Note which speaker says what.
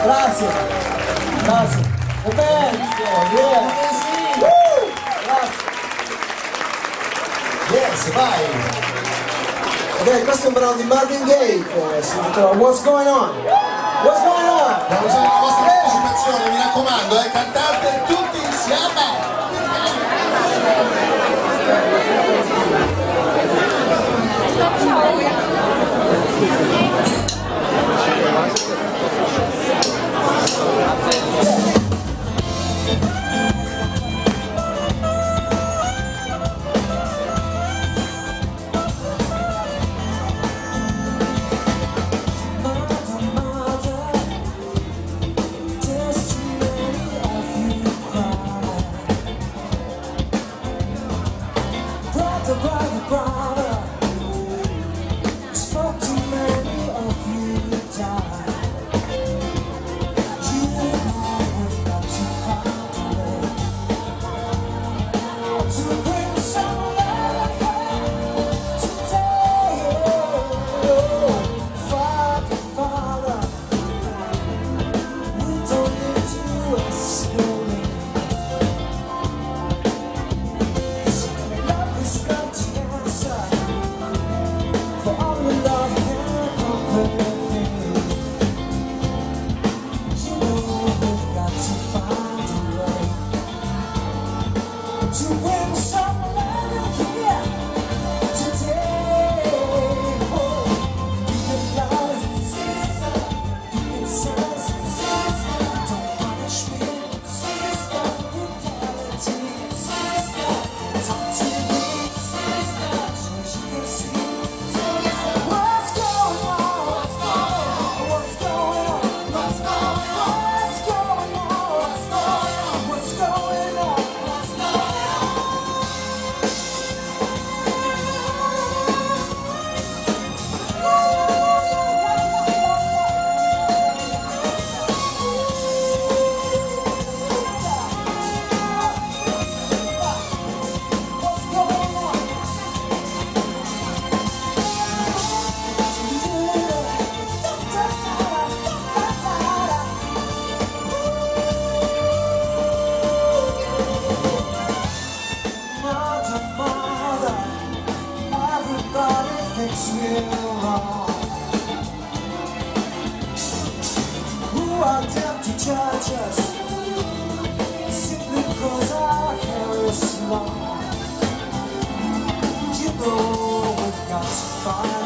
Speaker 1: Grazie, grazie. E bene, yeah. Grazie.
Speaker 2: Yes, vai.
Speaker 1: Ok, questo è un brano di Marvin Gaye che si intitola What's Going On? What's Going On?
Speaker 2: Abbiamo bisogno della vostra partecipazione, mi raccomando, cantate tutti insieme.
Speaker 1: Who are them to judge us simply because our hair is long? You know we've got to find